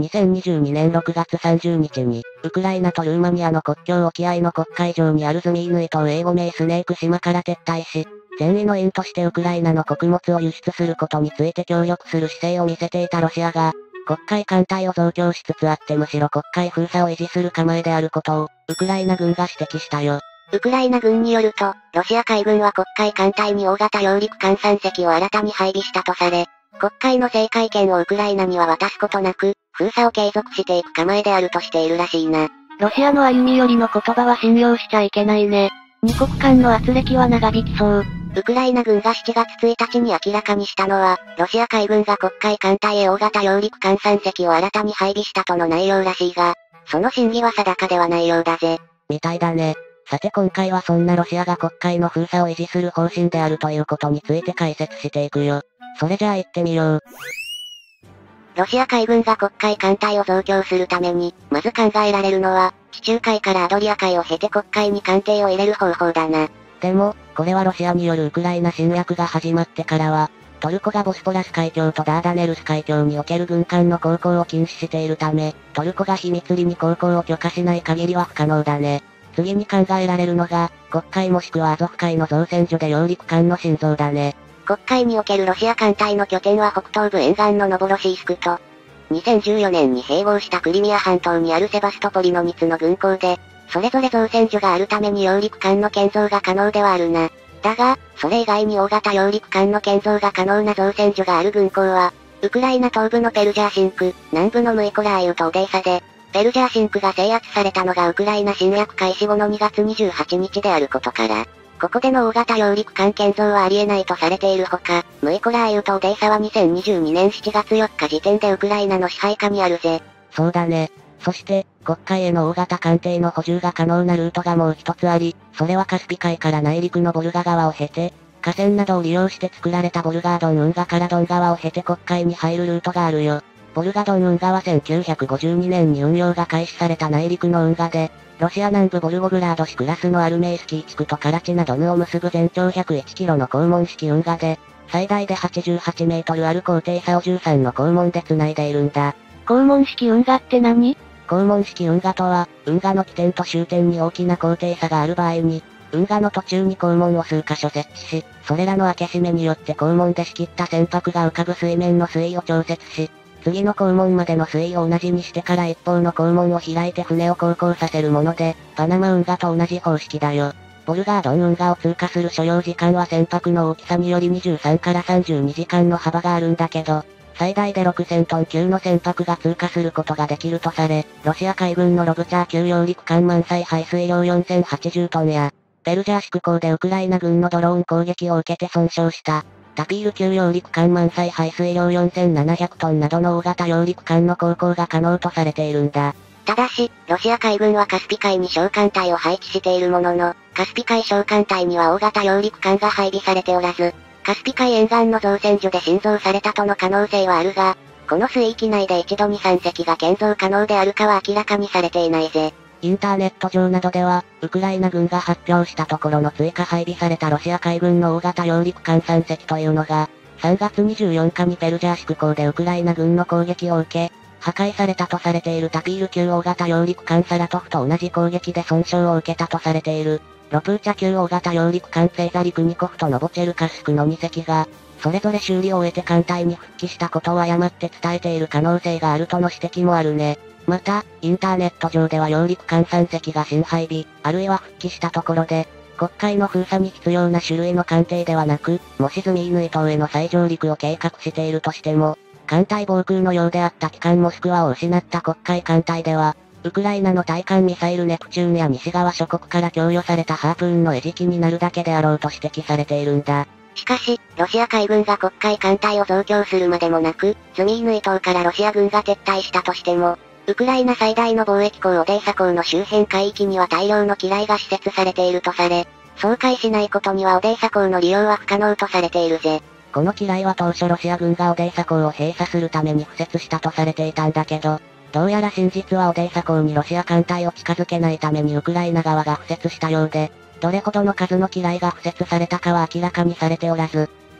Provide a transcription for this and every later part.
2022年6月30日に、ウクライナとルーマニアの国境沖合の黒海上にあるズミイヌイ島英語名スネーク島から撤退し、善意の因としてウクライナの穀物を輸出することについて協力する姿勢を見せていたロシアが、黒海艦隊を増強しつつあってむしろ黒海封鎖を維持する構えであることを、ウクライナ軍が指摘したよ。 ウクライナ軍によると、ロシア海軍は黒海艦隊に大型揚陸艦3隻を新たに配備したとされ、黒海の制海権をウクライナには渡すことなく、封鎖を継続していく構えであるとしているらしいな。 ロシアの歩み寄りの言葉は信用しちゃいけないね。二国間の圧力は長引きそう。 ウクライナ軍が7月1日に明らかにしたのは、ロシア海軍が黒海艦隊へ大型揚陸艦3隻を新たに配備したとの内容らしいが、その真偽は定かではないようだぜ。 みたいだね。さて今回はそんなロシアが黒海の封鎖を維持する方針であるということについて解説していくよ。それじゃあ行ってみよう。 ロシア海軍が黒海艦隊を増強するために、まず考えられるのは、地中海からアドリア海を経て黒海に艦艇を入れる方法だな。 でも、これはロシアによるウクライナ侵略が始まってからは、トルコがボスポラス海峡とダーダネルス海峡における軍艦の航行を禁止しているため、トルコが秘密裏に航行を許可しない限りは不可能だね。次に考えられるのが、黒海もしくはアゾフ海の造船所で揚陸艦の心臓だね。 黒海におけるロシア艦隊の拠点は北東部沿岸のノボロシースクと、2014年に併合したクリミア半島にあるセバストポリの3つの軍港で、それぞれ造船所があるために揚陸艦の建造が可能ではあるな。だが、それ以外に大型揚陸艦の建造が可能な造船所がある軍港は、ウクライナ東部のペルジャーシンク、南部のムイコラーイウとオデーサで、ペルジャーシンクが制圧されたのがウクライナ侵略開始後の2月28日であることから、ここでの大型揚陸艦建造はありえないとされているほか、ムイコラーイウとオデーサは2022年7月4日時点でウクライナの支配下にあるぜ。 そうだね。そして、黒海への大型艦艇の補充が可能なルートがもう一つあり、それはカスピ海から内陸のボルガ川を経て、河川などを利用して作られたボルガードン運河からドン川を経て黒海に入るルートがあるよ。ボルガドン運河は1952年に運用が開始された内陸の運河で、ロシア南部ボルゴグラード市クラスのアルメイスキー地区とカラチナドヌを結ぶ全長101キロの肛門式運河で、最大で88メートルある高低差を13の肛門で繋いでいるんだ。 肛門式運河って何？ 肛門式運河とは、運河の起点と終点に大きな高低差がある場合に、運河の途中に肛門を数箇所設置し、それらの開け閉めによって肛門で仕切った船舶が浮かぶ水面の水位を調節し、次の肛門までの水位を同じにしてから一方の肛門を開いて船を航行させるもので、パナマ運河と同じ方式だよ。ボルガードン運河を通過する所要時間は船舶の大きさにより23から32時間の幅があるんだけど、最大で6000トン級の船舶が通過することができるとされ、ロシア海軍のロブチャー級揚陸艦満載排水量4080トンや、ペルジャーシク港でウクライナ軍のドローン攻撃を受けて損傷した、タピール級揚陸艦満載排水量4700トンなどの大型揚陸艦の航行が可能とされているんだ。 ただし、ロシア海軍はカスピ海に小艦隊を配置しているものの、カスピ海小艦隊には大型揚陸艦が配備されておらず、カスピ海沿岸の造船所で新造されたとの可能性はあるが、この水域内で一度に3隻が建造可能であるかは明らかにされていないぜ。 インターネット上などでは、ウクライナ軍が発表したところの追加配備されたロシア海軍の大型揚陸艦3隻というのが、3月24日にペルジャーシク港でウクライナ軍の攻撃を受け、破壊されたとされているタピール級大型揚陸艦サラトフと同じ攻撃で損傷を受けたとされている、ロプーチャ級大型揚陸艦セーザリクニコフとノボチェルカスクの2隻が、それぞれ修理を終えて艦隊に復帰したことを誤って伝えている可能性があるとの指摘もあるね。また、インターネット上では揚陸艦3隻が新配備、あるいは復帰したところで、黒海の封鎖に必要な種類の艦艇ではなく、もしズミイヌイ島への再上陸を計画しているとしても、艦隊防空のようであった旗艦モスクワを失った黒海艦隊では、ウクライナの対艦ミサイルネプチューンや西側諸国から供与されたハープーンの餌食になるだけであろうと指摘されているんだ。 しかし、ロシア海軍が黒海艦隊を増強するまでもなく、ズミイヌイ島からロシア軍が撤退したとしても、ウクライナ最大の貿易港オデーサ港の周辺海域には大量の機雷が施設されているとされ、掃海しないことにはオデーサ港の利用は不可能とされているぜ。 この機雷は当初ロシア軍がオデーサ港を閉鎖するために敷設したとされていたんだけど、どうやら真実はオデーサ港にロシア艦隊を近づけないためにウクライナ側が敷設したようで、どれほどの数の機雷が敷設されたかは明らかにされておらず、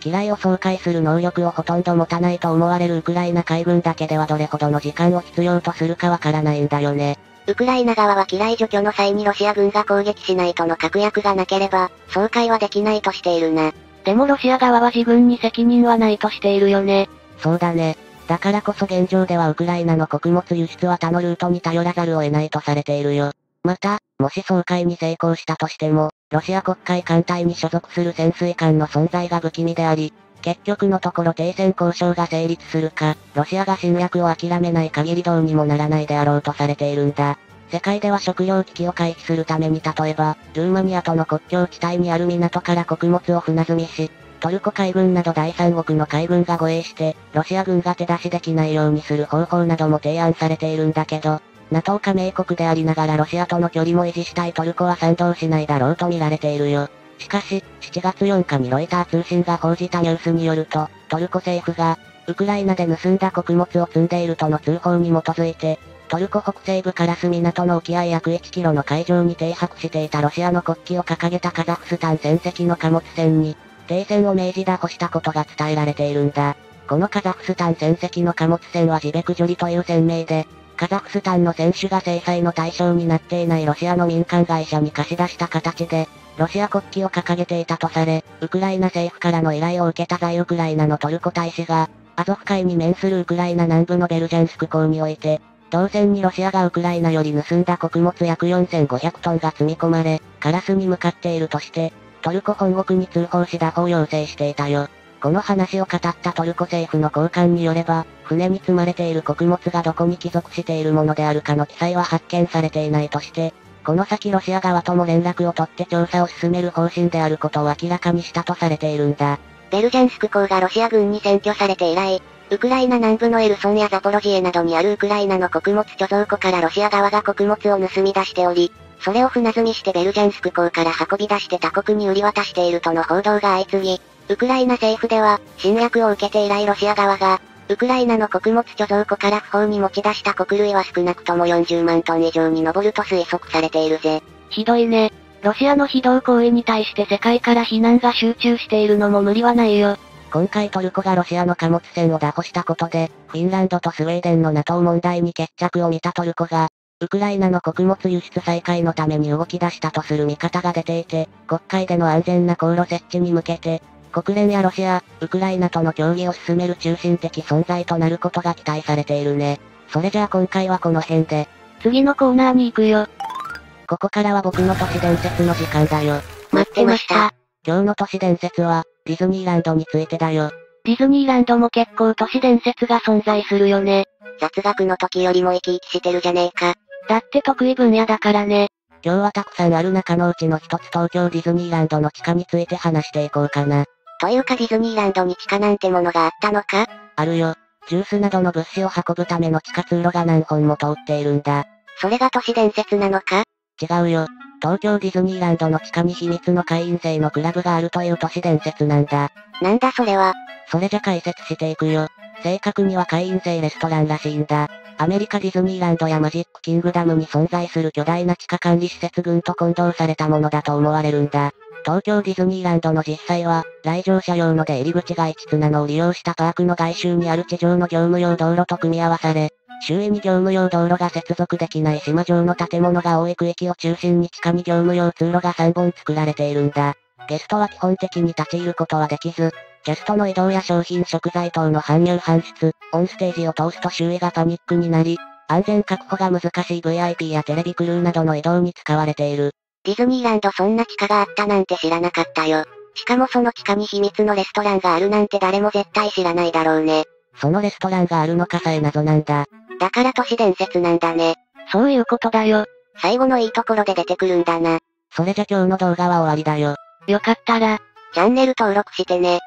機雷を掃海する能力をほとんど持たないと思われるウクライナ海軍だけではどれほどの時間を必要とするかわからないんだよね。 ウクライナ側は機雷除去の際にロシア軍が攻撃しないとの確約がなければ、掃海はできないとしているな。 でもロシア側は自軍に責任はないとしているよね。 そうだね。だからこそ現状ではウクライナの穀物輸出は他のルートに頼らざるを得ないとされているよ。また、もし掃海に成功したとしても、ロシア黒海艦隊に所属する潜水艦の存在が不気味であり、結局のところ停戦交渉が成立するか、ロシアが侵略を諦めない限りどうにもならないであろうとされているんだ。世界では食糧危機を回避するために例えば、ルーマニアとの国境地帯にある港から穀物を船積みし、トルコ海軍など第三国の海軍が護衛して、ロシア軍が手出しできないようにする方法なども提案されているんだけど、NATO 加盟国でありながらロシアとの距離も維持したいトルコは賛同しないだろうと見られているよ。しかし、7月4日にロイター通信が報じたニュースによると、トルコ政府が、ウクライナで盗んだ穀物を積んでいるとの通報に基づいて、トルコ北西部カラス港の沖合約1キロの海上に停泊していたロシアの国旗を掲げたカザフスタン船籍の貨物船に、停戦を命じ拿捕したことが伝えられているんだ。このカザフスタン船籍の貨物船はジベクジョリという船名で、カザフスタンの選手が制裁の対象になっていないロシアの民間会社に貸し出した形で、ロシア国旗を掲げていたとされ、ウクライナ政府からの依頼を受けた在ウクライナのトルコ大使が、アゾフ海に面するウクライナ南部のベルジャンスク港において、同船にロシアがウクライナより盗んだ穀物約4500トンが積み込まれ、カラスに向かっているとして、トルコ本国に通報し拿捕を要請していたよ。この話を語ったトルコ政府の高官によれば、船に積まれている穀物がどこに帰属しているものであるかの記載は発見されていないとして、この先ロシア側とも連絡を取って調査を進める方針であることを明らかにしたとされているんだ。 ベルジャンスク港がロシア軍に占拠されて以来、ウクライナ南部のエルソンやザポロジエなどにあるウクライナの穀物貯蔵庫からロシア側が穀物を盗み出しており、それを船積みしてベルジャンスク港から運び出して他国に売り渡しているとの報道が相次ぎ、ウクライナ政府では、侵略を受けて以来ロシア側が、ウクライナの穀物貯蔵庫から不法に持ち出した穀類は少なくとも40万トン以上に上ると推測されているぜ。 ひどいね。ロシアの非道行為に対して世界から非難が集中しているのも無理はないよ。 今回トルコがロシアの貨物船を拿捕したことで、フィンランドとスウェーデンの NATO 問題に決着を見たトルコが、ウクライナの穀物輸出再開のために動き出したとする見方が出ていて、黒海での安全な航路設置に向けて、国連やロシア、ウクライナとの協議を進める中心的存在となることが期待されているね。それじゃあ今回はこの辺で。 次のコーナーに行くよ。 ここからは僕の都市伝説の時間だよ。 待ってました。 今日の都市伝説は、ディズニーランドについてだよ。 ディズニーランドも結構都市伝説が存在するよね。 雑学の時よりも生き生きしてるじゃねえか。 だって得意分野だからね。 今日はたくさんある中のうちの一つ東京ディズニーランドの地下について話していこうかな。 というかディズニーランドに地下なんてものがあったのか？ あるよ。ジュースなどの物資を運ぶための地下通路が何本も通っているんだ。 それが都市伝説なのか？ 違うよ。東京ディズニーランドの地下に秘密の会員制のクラブがあるという都市伝説なんだ。 なんだそれは。 それじゃ解説していくよ。正確には会員制レストランらしいんだ。アメリカディズニーランドやマジックキングダムに存在する巨大な地下管理施設群と混同されたものだと思われるんだ。東京ディズニーランドの実際は、来場者用の出入り口が5つなのを利用したパークの外周にある地上の業務用道路と組み合わされ、周囲に業務用道路が接続できない島状の建物が多い区域を中心に地下に業務用通路が3本作られているんだ。ゲストは基本的に立ち入ることはできず、キャストの移動や商品食材等の搬入搬出、オンステージを通すと周囲がパニックになり、安全確保が難しい VIP やテレビクルーなどの移動に使われている。 ディズニーランドそんな地下があったなんて知らなかったよ。しかもその地下に秘密のレストランがあるなんて誰も絶対知らないだろうね。 そのレストランがあるのかさえ謎なんだ。 だから都市伝説なんだね。 そういうことだよ。 最後のいいところで出てくるんだな。 それじゃ今日の動画は終わりだよ。 よかったら、 チャンネル登録してね。